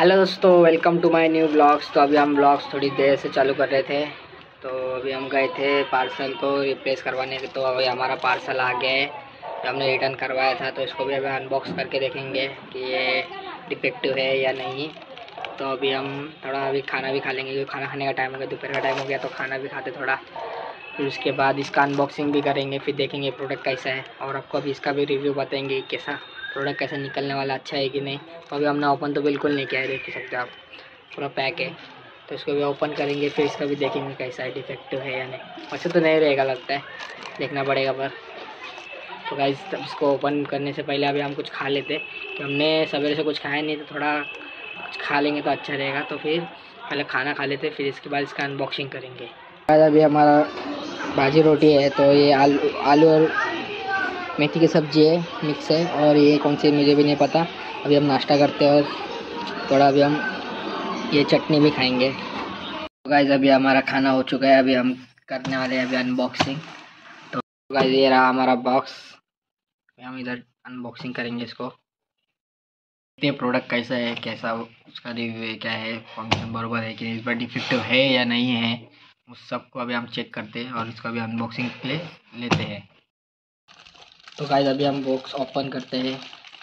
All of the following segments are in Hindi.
हेलो दोस्तों, welcome to my new blogs. तो अभी हम ब्लॉग्स थोड़ी देर से चालू कर रहे थे। तो अभी हम गए थे पार्सल को रिप्लेस करवाने के। तो अभी हमारा पार्सल आ गया है जो हमने रिटर्न करवाया था। तो इसको भी अभी अनबॉक्स करके देखेंगे कि ये डिफेक्टिव है या नहीं। तो अभी हम थोड़ा अभी खाना भी खा लेंगे क्योंकि खाना खाने का टाइम हो गया, दोपहर का टाइम हो गया। तो खाना भी खाते थोड़ा, फिर उसके बाद इसका अनबॉक्सिंग भी करेंगे, फिर देखेंगे प्रोडक्ट कैसा है और आपको अभी इसका भी रिव्यू बताएंगे कैसा प्रोडक्ट कैसे निकलने वाला, अच्छा है कि नहीं। तो अभी हमने ओपन तो बिल्कुल नहीं किया है, देख सकते हो आप, पूरा पैक है। तो इसको भी ओपन करेंगे, फिर इसका भी देखेंगे कैसा है, डिफेक्टिव है या नहीं। वैसे तो नहीं रहेगा लगता है, देखना पड़ेगा पर। तो गाइस इसको ओपन करने से पहले अभी हम कुछ खा लेते, कि हमने सवेरे से कुछ खाया नहीं, तो थोड़ा कुछ खा लेंगे तो अच्छा रहेगा। तो फिर पहले खाना खा लेते, फिर इसके बाद इसका अनबॉक्सिंग करेंगे। अभी हमारा भाजी रोटी है, तो ये आलू और मेथी की सब्ज़ी है, मिक्स है, और ये कौन सी मुझे भी नहीं पता। अभी हम नाश्ता करते हैं और थोड़ा अभी हम ये चटनी भी खाएंगे। तो गाइस अभी हमारा खाना हो चुका है, अभी हम करने वाले हैं अभी अनबॉक्सिंग। तो गाइस ये रहा हमारा बॉक्स, हम इधर अनबॉक्सिंग करेंगे इसको। ये प्रोडक्ट कैसा है, कैसा उसका रिव्यू है, क्या है, फंक्शन बराबर है कि नहीं, इस पर डिफेक्टिव है या नहीं है, उस सबको अभी हम चेक करते हैं और इसका भी अनबॉक्सिंग के लिए लेते हैं। तो गाइस अभी हम बॉक्स ओपन करते हैं।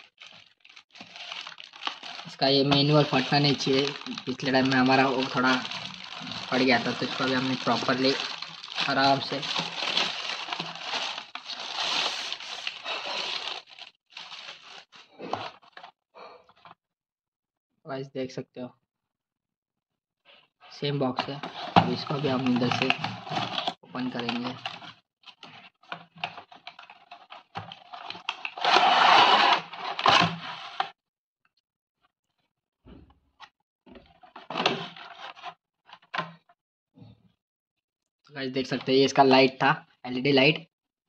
इसका ये मैनुअल फटना नहीं चाहिए, पिछले टाइम में हमारा वो थोड़ा फट गया था। तो इसको अभी हमने प्रॉपरली आराम से गाइस देख सकते हो, सेम बॉक्स है। तो इसको भी हम इधर से ओपन करेंगे। तो गाइस देख सकते हैं, ये इसका लाइट था, एलईडी लाइट,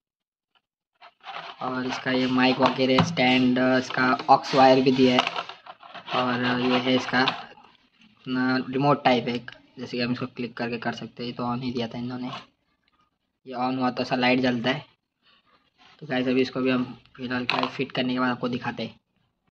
और इसका ये माइक वगैरह स्टैंड, इसका ऑक्स वायर भी दिया है, और ये है इसका रिमोट टाइप है, जैसे कि हम इसको क्लिक करके कर सकते हैं। तो ऑन ही दिया था इन्होंने, ये ऑन हुआ तो ऐसा लाइट जलता है। तो गाइस अभी इसको भी हम फिलहाल क्या फिट करने के बाद आपको दिखाते हैं।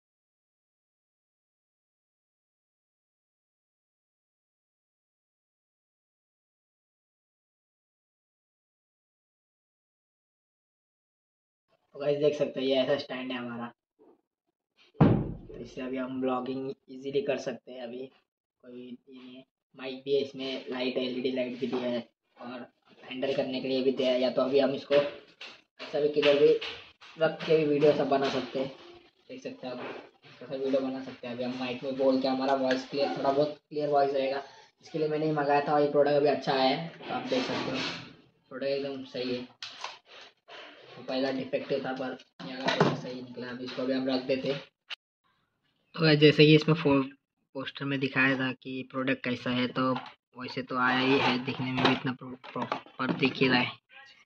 तो गाइस देख सकते हैं, ये ऐसा स्टैंड है हमारा। तो इससे अभी हम ब्लॉगिंग इजीली कर सकते हैं। अभी कोई ये नहीं है। माइक भी है इसमें, लाइट एलईडी लाइट भी दिया है, और हैंडल करने के लिए भी दिया है। या तो अभी हम इसको ऐसा भी किधर भी रख के भी वीडियो सब बना सकते हैं, देख सकते हैं आप, इसका सब वीडियो बना सकते हैं। अभी हम माइक में बोल के हमारा वॉइस क्लियर, थोड़ा बहुत क्लियर वॉइस रहेगा। इसके लिए मैंने ही मंगाया था और ये प्रोडक्ट अभी अच्छा आया है। तो आप देख सकते हो प्रोडक्ट एकदम सही है। तो पहला डिफेक्टिव था पर यहाँ का प्रोडक्ट सही निकला। अभी इसको भी हम रख देते। तो जैसे कि इसमें पोस्टर में दिखाया था कि प्रोडक्ट कैसा है, तो वैसे तो आया ही है, दिखने में भी इतना प्रॉपर दिख ही रहा है,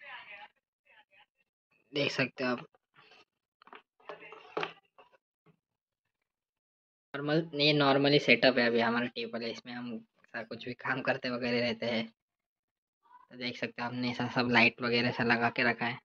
देख सकते हो आप। नॉर्मल नहीं, नॉर्मली सेटअप है। अभी हमारा टेबल है, इसमें हम ऐसा कुछ भी काम करते वगैरह रहते हैं। तो देख सकते हो, हमने ऐसा सब लाइट वगैरह ऐसा लगा के रखा है।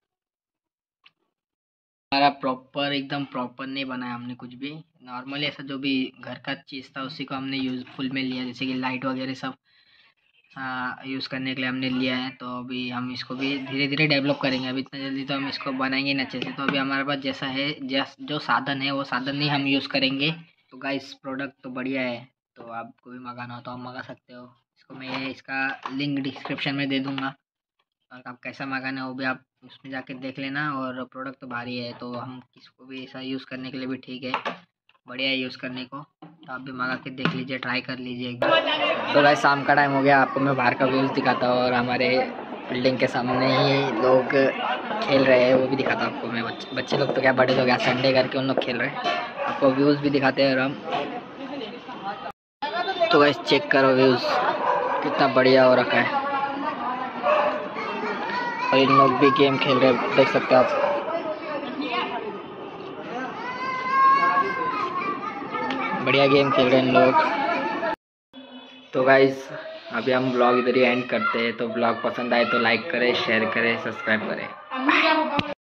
हमारा प्रॉपर एकदम प्रॉपर नहीं बनाया हमने कुछ भी, नॉर्मली ऐसा जो भी घर का चीज़ था उसी को हमने यूज़फुल में लिया, जैसे कि लाइट वगैरह सब यूज़ करने के लिए हमने लिया है। तो अभी हम इसको भी धीरे धीरे डेवलप करेंगे, अभी इतना जल्दी तो हम इसको बनाएंगे ना अच्छे से। तो अभी हमारे पास जैसा है, जो साधन है वो साधन ही हम यूज़ करेंगे। तो गाइस प्रोडक्ट तो बढ़िया है, तो आपको भी मंगाना हो तो आप मंगा सकते हो। इसको मैं इसका लिंक डिस्क्रिप्शन में दे दूँगा, और आप कैसा मंगाना है वो भी आप उसमें जाके देख लेना। और प्रोडक्ट तो भारी है, तो हम किसको भी ऐसा यूज़ करने के लिए भी ठीक है, बढ़िया है यूज़ करने को। तो आप भी मंगा के देख लीजिए, ट्राई कर लीजिए एक बार। तो गाइस शाम का टाइम हो गया, आपको मैं बाहर का व्यूज़ दिखाता हूँ, और हमारे बिल्डिंग के सामने ही लोग खेल रहे हैं वो भी दिखाता हूँ आपको मैं। बच्चे लोग तो क्या, बड़े लोग, यहाँ संडे करके उन लोग खेल रहे हैं, आपको व्यूज़ भी दिखाते हैं। और हम तो गाइस चेक करो व्यूज़ कितना बढ़िया हो रखा है, और इन लोग भी गेम खेल रहे हैं, देख सकते हो आप। बढ़िया गेम खेल रहे हैं इन लोग। तो गाइस अभी हम ब्लॉग इधर ही एंड करते हैं। तो ब्लॉग पसंद आए तो लाइक करें, शेयर करें, सब्सक्राइब करें।